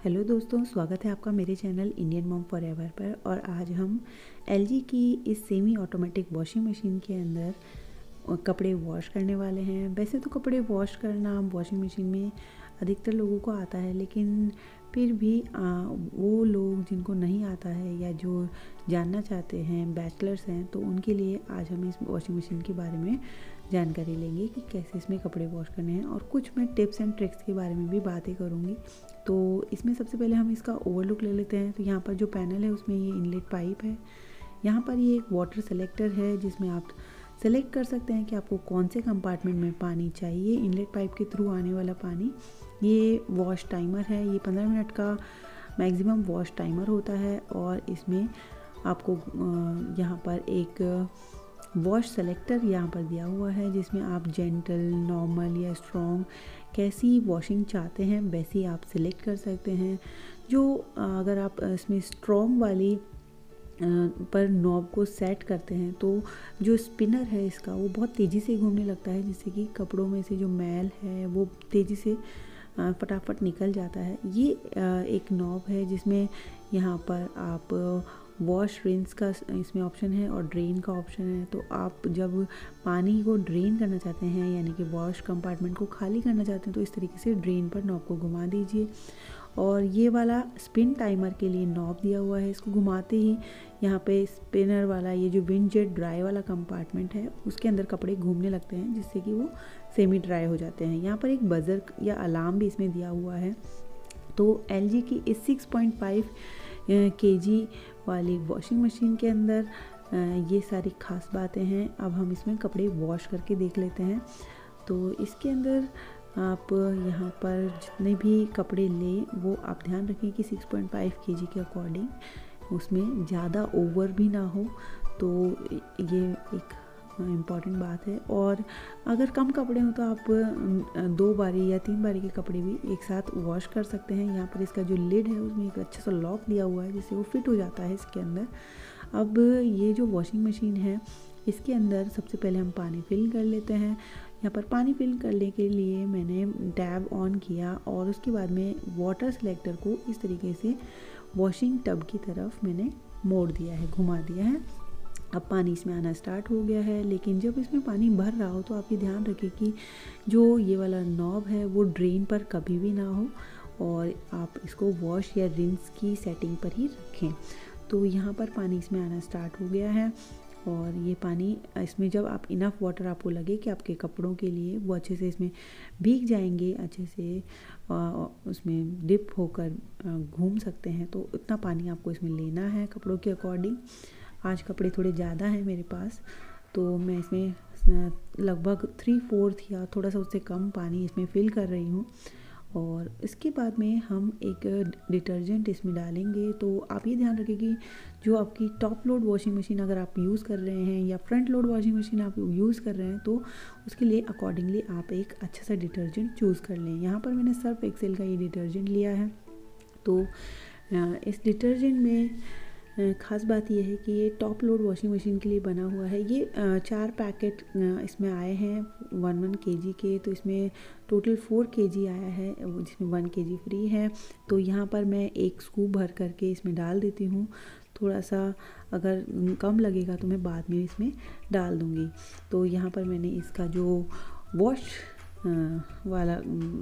Hello दोस्तों, स्वागत है आपका मेरे चैनल इंडियन मॉम फॉरएवर पर। और आज हम एलजी की इस सेमी ऑटोमेटिक वॉशिंग मशीन के अंदर कपड़े वॉश करने वाले हैं। वैसे तो कपड़े वॉश करना वॉशिंग मशीन में अधिकतर लोगों को आता है, लेकिन फिर भी वो लोग जिनको नहीं आता है या जो जानना चाहते हैं, बैचलर्स हैं, तो उनके लिए आज हम इस वॉशिंग मशीन के बारे में जानकारी लेंगे कि कैसे इसमें कपड़े वॉश करने हैं। और कुछ मैं टिप्स एंड ट्रिक्स के बारे में भी बातें करूँगी। तो इसमें सबसे पहले हम इसका ओवरलुक ले लेते हैं। तो यहाँ पर जो पैनल है उसमें ये इनलेट पाइप है। यहाँ पर ये एक वाटर सेलेक्टर है जिसमें आप सेलेक्ट कर सकते हैं कि आपको कौन से कंपार्टमेंट में पानी चाहिए। इनलेट पाइप के थ्रू आने वाला पानी। ये वॉश टाइमर है, ये 15 मिनट का मैक्सिमम वॉश टाइमर होता है। और इसमें आपको यहाँ पर एक वॉश सेलेक्टर यहाँ पर दिया हुआ है जिसमें आप जेंटल, नॉर्मल या स्ट्रॉन्ग कैसी वॉशिंग चाहते हैं वैसी आप सिलेक्ट कर सकते हैं। जो अगर आप इसमें स्ट्रॉन्ग वाली पर नॉब को सेट करते हैं तो जो स्पिनर है इसका वो बहुत तेज़ी से घूमने लगता है, जिससे कि कपड़ों में से जो मैल है वो तेज़ी से फटाफट निकल जाता है। ये एक नॉब है जिसमें यहाँ पर आप वॉश रिंस का इसमें ऑप्शन है और ड्रेन का ऑप्शन है। तो आप जब पानी को ड्रेन करना चाहते हैं, यानी कि वॉश कंपार्टमेंट को खाली करना चाहते हैं, तो इस तरीके से ड्रेन पर नॉब को घुमा दीजिए। और ये वाला स्पिन टाइमर के लिए नॉब दिया हुआ है। इसको घुमाते ही यहाँ पे स्पिनर वाला ये जो विंड जेट ड्राई वाला कंपार्टमेंट है उसके अंदर कपड़े घूमने लगते हैं, जिससे कि वो सेमी ड्राई हो जाते हैं। यहाँ पर एक बजर या अलार्म भी इसमें दिया हुआ है। तो एलजी की इस 6.5 केजी वाली वॉशिंग मशीन के अंदर ये सारी खास बातें हैं। अब हम इसमें कपड़े वॉश करके देख लेते हैं। तो इसके अंदर आप यहाँ पर जितने भी कपड़े लें वो आप ध्यान रखें कि 6.5 केजी के अकॉर्डिंग उसमें ज़्यादा ओवर भी ना हो। तो ये एक इम्पॉर्टेंट बात है। और अगर कम कपड़े हों तो आप 2 बारी या 3 बारी के कपड़े भी एक साथ वॉश कर सकते हैं। यहाँ पर इसका जो लिड है उसमें एक अच्छा सा लॉक दिया हुआ है जिससे वो फिट हो जाता है इसके अंदर। अब ये जो वॉशिंग मशीन है इसके अंदर सबसे पहले हम पानी फिल कर लेते हैं। यहाँ पर पानी फिल करने के लिए मैंने टैब ऑन किया और उसके बाद में वाटर सेलेक्टर को इस तरीके से वॉशिंग टब की तरफ मैंने मोड़ दिया है, घुमा दिया है। अब पानी इसमें आना स्टार्ट हो गया है, लेकिन जब इसमें पानी भर रहा हो तो आप ये ध्यान रखें कि जो ये वाला नॉब है वो ड्रेन पर कभी भी ना हो और आप इसको वॉश या रिंस की सेटिंग पर ही रखें। तो यहाँ पर पानी इसमें आना स्टार्ट हो गया है और ये पानी इसमें जब आप इनफ वाटर आपको लगे कि आपके कपड़ों के लिए वो अच्छे से इसमें भीग जाएंगे, अच्छे से उसमें डिप होकर घूम सकते हैं, तो इतना पानी आपको इसमें लेना है कपड़ों के अकॉर्डिंग। आज कपड़े थोड़े ज़्यादा हैं मेरे पास, तो मैं इसमें लगभग 3/4 या थोड़ा सा उससे कम पानी इसमें फिल कर रही हूँ। और इसके बाद में हम एक डिटर्जेंट इसमें डालेंगे। तो आप ये ध्यान रखें कि जो आपकी टॉप लोड वॉशिंग मशीन अगर आप यूज़ कर रहे हैं या फ्रंट लोड वॉशिंग मशीन आप यूज़ कर रहे हैं तो उसके लिए अकॉर्डिंगली आप एक अच्छा सा डिटर्जेंट चूज़ कर लें। यहाँ पर मैंने सर्फ एक्सेल का ये डिटर्जेंट लिया है। तो इस डिटर्जेंट में ख़ास बात यह है कि ये टॉप लोड वॉशिंग मशीन के लिए बना हुआ है। ये 4 पैकेट इसमें आए हैं 1 केजी के। तो इसमें टोटल 4 केजी आया है जिसमें 1 केजी फ्री है। तो यहाँ पर मैं एक स्कूप भर करके इसमें डाल देती हूँ। थोड़ा सा अगर कम लगेगा तो मैं बाद में इसमें डाल दूँगी। तो यहाँ पर मैंने इसका जो वॉश वाला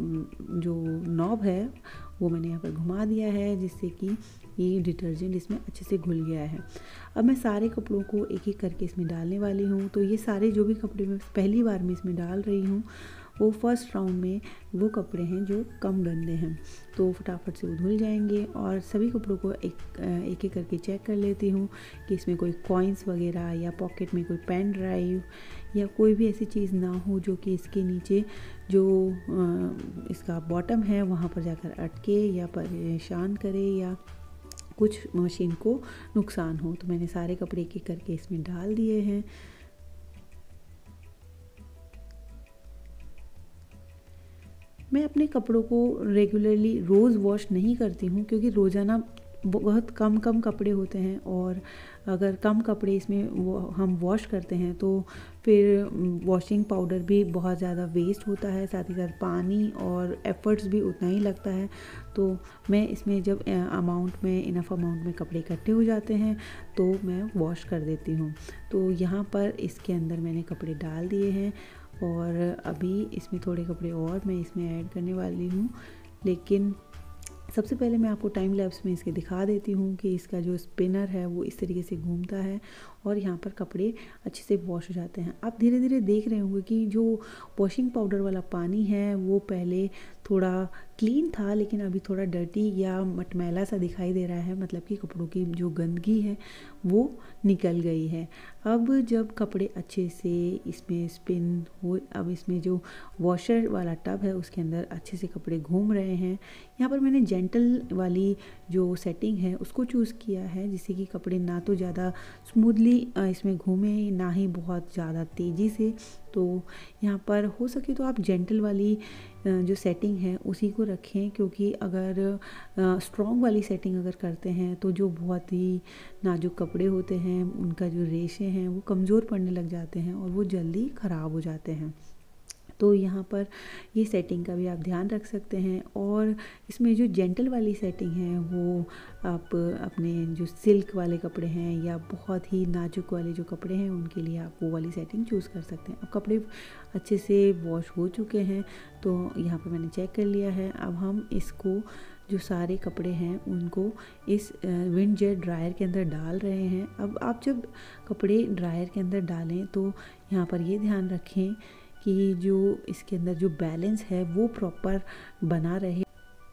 जो नॉब है वो मैंने यहाँ पर घुमा दिया है, जिससे कि ये डिटर्जेंट इसमें अच्छे से घुल गया है। अब मैं सारे कपड़ों को एक एक करके इसमें डालने वाली हूँ। तो ये सारे जो भी कपड़े मैं पहली बार में इसमें डाल रही हूँ वो फर्स्ट राउंड में वो कपड़े हैं जो कम गंदे हैं, तो फटाफट से वो धुल जाएंगे। और सभी कपड़ों को एक एक करके चेक कर लेती हूँ कि इसमें कोई कॉइन्स वगैरह या पॉकेट में कोई पेन ड्राइव या कोई भी ऐसी चीज़ ना हो जो कि इसके नीचे जो इसका बॉटम है वहाँ पर जाकर अटके या परेशान करे या कुछ मशीन को नुकसान हो। तो मैंने सारे कपड़े एक एक करके इसमें डाल दिए हैं। मैं अपने कपड़ों को रेगुलरली रोज़ वॉश नहीं करती हूँ, क्योंकि रोज़ाना बहुत कम कम कपड़े होते हैं और अगर कम कपड़े इसमें वो हम वॉश करते हैं तो फिर वॉशिंग पाउडर भी बहुत ज़्यादा वेस्ट होता है, साथ ही साथ पानी और एफ़र्ट्स भी उतना ही लगता है। तो मैं इसमें जब इनफ अमाउंट में कपड़े इकट्ठे हो जाते हैं तो मैं वॉश कर देती हूँ। तो यहाँ पर इसके अंदर मैंने कपड़े डाल दिए हैं और अभी इसमें थोड़े कपड़े और मैं इसमें ऐड करने वाली हूँ, लेकिन सबसे पहले मैं आपको टाइम लैप्स में इसके दिखा देती हूँ कि इसका जो स्पिनर है वो इस तरीके से घूमता है और यहाँ पर कपड़े अच्छे से वॉश हो जाते हैं। आप धीरे धीरे देख रहे होंगे कि जो वॉशिंग पाउडर वाला पानी है वो पहले थोड़ा क्लीन था, लेकिन अभी थोड़ा डर्टी या मटमैला सा दिखाई दे रहा है, मतलब कि कपड़ों की जो गंदगी है वो निकल गई है। अब जब कपड़े अच्छे से इसमें स्पिन हो, अब इसमें जो वॉशर वाला टब है उसके अंदर अच्छे से कपड़े घूम रहे हैं। यहाँ पर मैंने जेंटल वाली जो सेटिंग है उसको चूज़ किया है, जिससे कि कपड़े ना तो ज़्यादा स्मूथली इसमें घूमे ना ही बहुत ज़्यादा तेज़ी से। तो यहाँ पर हो सके तो आप जेंटल वाली जो सेटिंग है उसी को रखें, क्योंकि अगर स्ट्रॉन्ग वाली सेटिंग अगर करते हैं तो जो बहुत ही नाजुक कपड़े होते हैं उनका जो रेशे हैं वो कमज़ोर पड़ने लग जाते हैं और वो जल्दी ख़राब हो जाते हैं। तो यहाँ पर ये सेटिंग का भी आप ध्यान रख सकते हैं। और इसमें जो जेंटल वाली सेटिंग है वो आप अपने जो सिल्क वाले कपड़े हैं या बहुत ही नाजुक वाले जो कपड़े हैं उनके लिए आप वो वाली सेटिंग चूज़ कर सकते हैं। अब कपड़े अच्छे से वॉश हो चुके हैं तो यहाँ पर मैंने चेक कर लिया है। अब हम इसको जो सारे कपड़े हैं उनको इस विंड जेट ड्रायर के अंदर डाल रहे हैं। अब आप जब कपड़े ड्रायर के अंदर डालें तो यहाँ पर ये ध्यान रखें कि जो इसके अंदर जो बैलेंस है वो प्रॉपर बना रहे,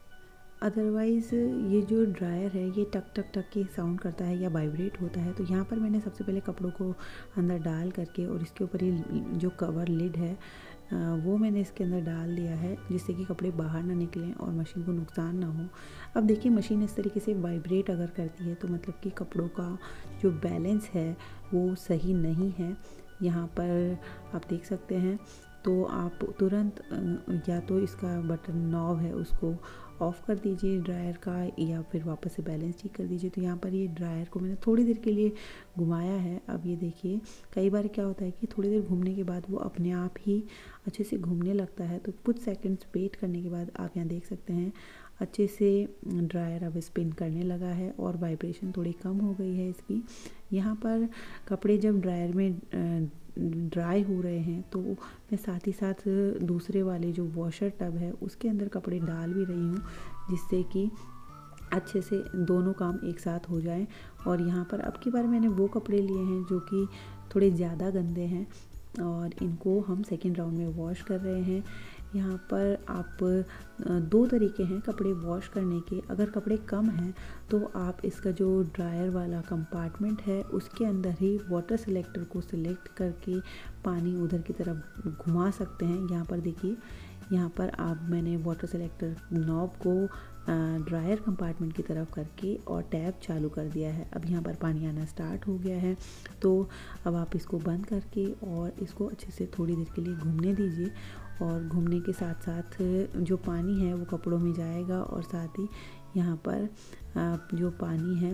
अदरवाइज़ ये जो ड्रायर है ये टक टक टक के साउंड करता है या वाइब्रेट होता है। तो यहाँ पर मैंने सबसे पहले कपड़ों को अंदर डाल करके और इसके ऊपर ये जो कवर लिड है वो मैंने इसके अंदर डाल दिया है, जिससे कि कपड़े बाहर ना निकलें और मशीन को नुकसान ना हो। अब देखिए मशीन इस तरीके से वाइब्रेट अगर करती है तो मतलब कि कपड़ों का जो बैलेंस है वो सही नहीं है। यहाँ पर आप देख सकते हैं। तो आप तुरंत या तो इसका बटन नॉब है उसको ऑफ़ कर दीजिए ड्रायर का, या फिर वापस से बैलेंस ठीक कर दीजिए। तो यहाँ पर ये ड्रायर को मैंने थोड़ी देर के लिए घुमाया है। अब ये देखिए कई बार क्या होता है कि थोड़ी देर घूमने के बाद वो अपने आप ही अच्छे से घूमने लगता है। तो कुछ सेकंड्स वेट करने के बाद आप यहाँ देख सकते हैं अच्छे से ड्रायर अब स्पिन करने लगा है और वाइब्रेशन थोड़ी कम हो गई है इसकी। यहाँ पर कपड़े जब ड्रायर में ड्राई हो रहे हैं तो मैं साथ ही साथ दूसरे वाले जो वॉशर टब है उसके अंदर कपड़े डाल भी रही हूँ, जिससे कि अच्छे से दोनों काम एक साथ हो जाए। और यहाँ पर अब की बार मैंने वो कपड़े लिए हैं जो कि थोड़े ज़्यादा गंदे हैं और इनको हम सेकेंड राउंड में वॉश कर रहे हैं। यहाँ पर आप दो तरीके हैं कपड़े वॉश करने के। अगर कपड़े कम हैं तो आप इसका जो ड्रायर वाला कंपार्टमेंट है उसके अंदर ही वाटर सेलेक्टर को सिलेक्ट करके पानी उधर की तरफ घुमा सकते हैं। यहाँ पर देखिए, यहाँ पर मैंने वाटर सेलेक्टर नॉब को ड्रायर कंपार्टमेंट की तरफ करके और टैप चालू कर दिया है। अब यहाँ पर पानी आना स्टार्ट हो गया है। तो अब आप इसको बंद करके और इसको अच्छे से थोड़ी देर के लिए घूमने दीजिए। और घूमने के साथ साथ जो पानी है वो कपड़ों में जाएगा और साथ ही यहाँ पर जो पानी है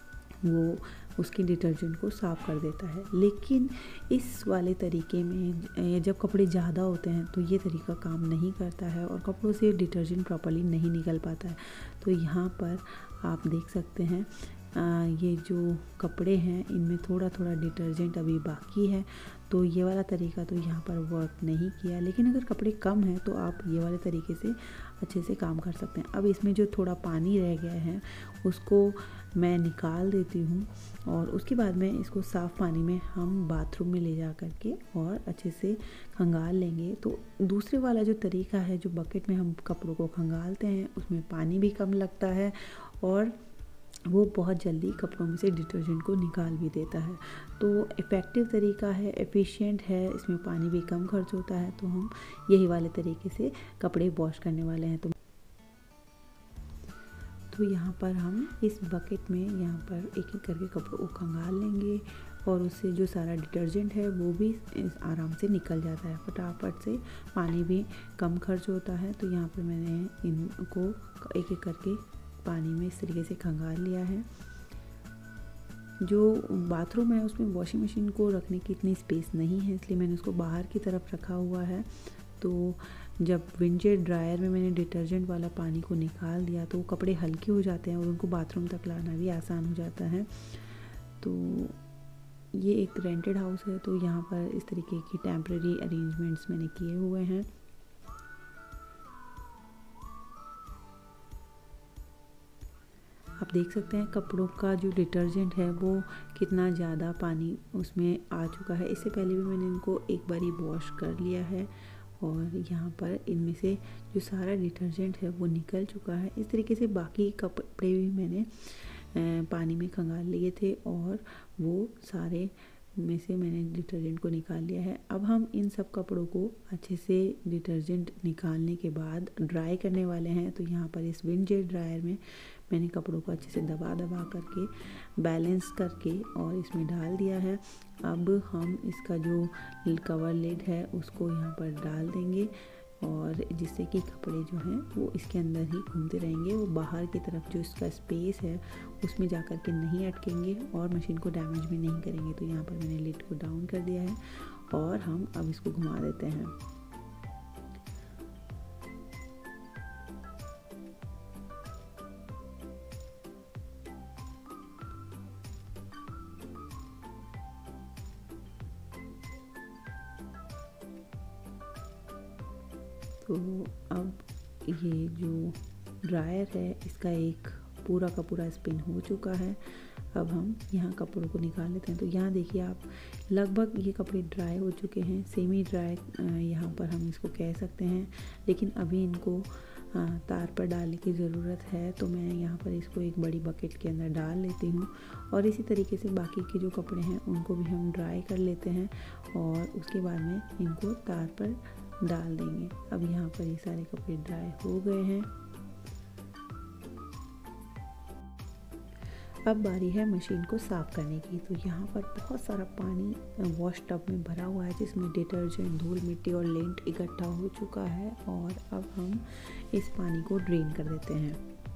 वो उसकी डिटर्जेंट को साफ़ कर देता है। लेकिन इस वाले तरीके में जब कपड़े ज़्यादा होते हैं तो ये तरीका काम नहीं करता है और कपड़ों से डिटर्जेंट प्रॉपर्ली नहीं निकल पाता है। तो यहाँ पर आप देख सकते हैं ये जो कपड़े हैं इनमें थोड़ा थोड़ा डिटर्जेंट अभी बाकी है। तो ये वाला तरीका तो यहाँ पर वर्क नहीं किया, लेकिन अगर कपड़े कम हैं तो आप ये वाले तरीके से अच्छे से काम कर सकते हैं। अब इसमें जो थोड़ा पानी रह गया है उसको मैं निकाल देती हूँ और उसके बाद में इसको साफ़ पानी में हम बाथरूम में ले जा कर के और अच्छे से खंगाल लेंगे। तो दूसरे वाला जो तरीका है जो बकेट में हम कपड़ों को खंगालते हैं उसमें पानी भी कम लगता है और वो बहुत जल्दी कपड़ों में से डिटर्जेंट को निकाल भी देता है। तो इफ़ेक्टिव तरीका है, एफिशिएंट है, इसमें पानी भी कम खर्च होता है। तो हम यही वाले तरीके से कपड़े वॉश करने वाले हैं। तो यहाँ पर हम इस बकेट में यहाँ पर एक एक करके कपड़ों को खंगाल लेंगे और उससे जो सारा डिटर्जेंट है वो भी आराम से निकल जाता है फटाफट से, पानी भी कम खर्च होता है। तो यहाँ पर मैंने इनको एक एक करके पानी में इस तरीके से खंगाल लिया है। जो बाथरूम है उसमें वॉशिंग मशीन को रखने की इतनी स्पेस नहीं है, इसलिए मैंने उसको बाहर की तरफ रखा हुआ है। तो जब विंडजेट ड्रायर में मैंने डिटर्जेंट वाला पानी को निकाल दिया तो वो कपड़े हल्के हो जाते हैं और उनको बाथरूम तक लाना भी आसान हो जाता है। तो ये एक रेंटेड हाउस है, तो यहाँ पर इस तरीके की टेम्परेरी अरेंजमेंट्स मैंने किए हुए हैं। आप देख सकते हैं कपड़ों का जो डिटर्जेंट है वो कितना ज़्यादा पानी उसमें आ चुका है। इससे पहले भी मैंने इनको एक बारी वॉश कर लिया है और यहाँ पर इनमें से जो सारा डिटर्जेंट है वो निकल चुका है। इस तरीके से बाकी कपड़े भी मैंने पानी में खंगाल लिए थे और वो सारे में से मैंने डिटर्जेंट को निकाल लिया है। अब हम इन सब कपड़ों को अच्छे से डिटर्जेंट निकालने के बाद ड्राई करने वाले हैं। तो यहाँ पर इस विंडजेट ड्रायर में मैंने कपड़ों को अच्छे से दबा करके बैलेंस करके और इसमें डाल दिया है। अब हम इसका जो कवर लिड है उसको यहाँ पर डाल देंगे और जिससे कि कपड़े जो हैं वो इसके अंदर ही घूमते रहेंगे, वो बाहर की तरफ जो इसका स्पेस है उसमें जा कर के नहीं अटकेंगे और मशीन को डैमेज भी नहीं करेंगे। तो यहाँ पर मैंने लिड को डाउन कर दिया है और हम अब इसको घुमा देते हैं। तो अब ये जो ड्रायर है इसका एक पूरा का पूरा स्पिन हो चुका है। अब हम यहाँ कपड़ों को निकाल लेते हैं। तो यहाँ देखिए आप, लगभग ये कपड़े ड्राई हो चुके हैं, सेमी ड्राई यहाँ पर हम इसको कह सकते हैं, लेकिन अभी इनको तार पर डालने की ज़रूरत है। तो मैं यहाँ पर इसको एक बड़ी बकेट के अंदर डाल लेती हूँ और इसी तरीके से बाकी के जो कपड़े हैं उनको भी हम ड्राई कर लेते हैं और उसके बाद में इनको तार पर डाल देंगे। अब यहाँ पर ये सारे कपड़े ड्राई हो गए हैं। अब बारी है मशीन को साफ़ करने की। तो यहाँ पर बहुत सारा पानी वॉश टब में भरा हुआ है जिसमें डिटर्जेंट, धूल मिट्टी और लिंट इकट्ठा हो चुका है और अब हम इस पानी को ड्रेन कर देते हैं।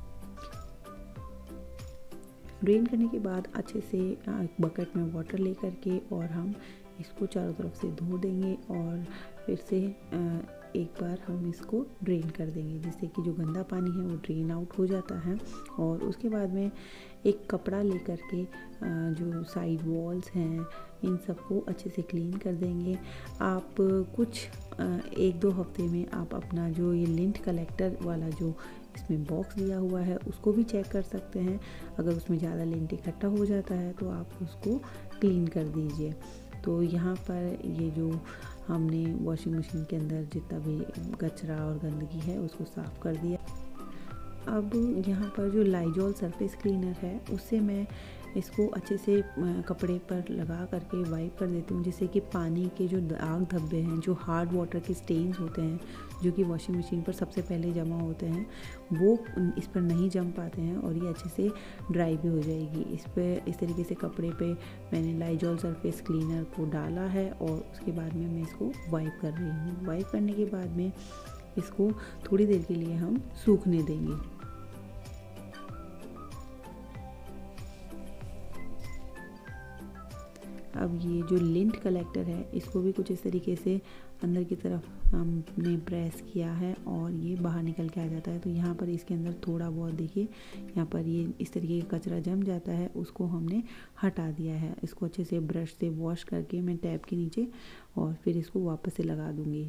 ड्रेन करने के बाद अच्छे से एक बकेट में वाटर लेकर के और हम इसको चारों तरफ से धो देंगे और फिर से एक बार हम इसको ड्रेन कर देंगे, जिससे कि जो गंदा पानी है वो ड्रेन आउट हो जाता है। और उसके बाद में एक कपड़ा लेकर के जो साइड वॉल्स हैं इन सबको अच्छे से क्लीन कर देंगे। आप कुछ 1-2 हफ्ते में आप अपना जो ये लिंट कलेक्टर वाला जो इसमें बॉक्स दिया हुआ है उसको भी चेक कर सकते हैं। अगर उसमें ज़्यादा लिंट इकट्ठा हो जाता है तो आप उसको क्लीन कर दीजिए। तो यहाँ पर ये जो हमने वॉशिंग मशीन के अंदर जितना भी कचरा और गंदगी है उसको साफ़ कर दिया। अब यहाँ पर जो लाइजॉल सरफेस क्लीनर है उससे मैं इसको अच्छे से कपड़े पर लगा करके वाइप कर देती हूँ, जिससे कि पानी के जो दाग धब्बे हैं, जो हार्ड वाटर के स्टेन्स होते हैं जो कि वॉशिंग मशीन पर सबसे पहले जमा होते हैं, वो इस पर नहीं जम पाते हैं और ये अच्छे से ड्राई भी हो जाएगी। इस तरीके से कपड़े पे मैंने लाइजॉल सरफेस क्लीनर को डाला है और उसके बाद में मैं इसको वाइप कर रही हूँ। वाइप करने के बाद में इसको थोड़ी देर के लिए हम सूखने देंगे। अब ये जो लिंट कलेक्टर है इसको भी कुछ इस तरीके से अंदर की तरफ हमने प्रेस किया है और ये बाहर निकल के आ जाता है। तो यहाँ पर इसके अंदर थोड़ा बहुत देखिए यहाँ पर ये इस तरीके का कचरा जम जाता है, उसको हमने हटा दिया है। इसको अच्छे से ब्रश से वॉश करके मैं टैप के नीचे और फिर इसको वापस से लगा दूँगी।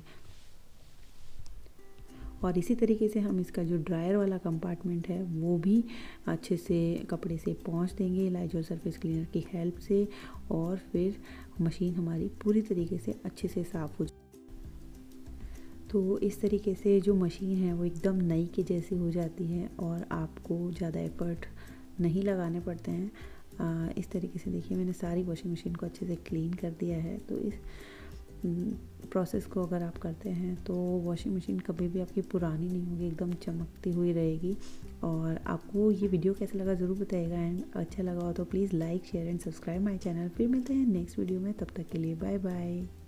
और इसी तरीके से हम इसका जो ड्रायर वाला कंपार्टमेंट है वो भी अच्छे से कपड़े से पोंछ देंगे लाइजॉल सरफेस क्लीनर की हेल्प से और फिर मशीन हमारी पूरी तरीके से अच्छे से साफ़ हो जाए। तो इस तरीके से जो मशीन है वो एकदम नई के जैसी हो जाती है और आपको ज़्यादा एफर्ट नहीं लगाने पड़ते हैं। इस तरीके से देखिए मैंने सारी वॉशिंग मशीन को अच्छे से क्लीन कर दिया है। तो इस प्रोसेस को अगर आप करते हैं तो वॉशिंग मशीन कभी भी आपकी पुरानी नहीं होगी, एकदम चमकती हुई रहेगी। और आपको ये वीडियो कैसा लगा ज़रूर बताइएगा एंड अच्छा लगा हो तो please like, share and subscribe my channel. फिर मिलते हैं नेक्स्ट वीडियो में, तब तक के लिए बाय बाय।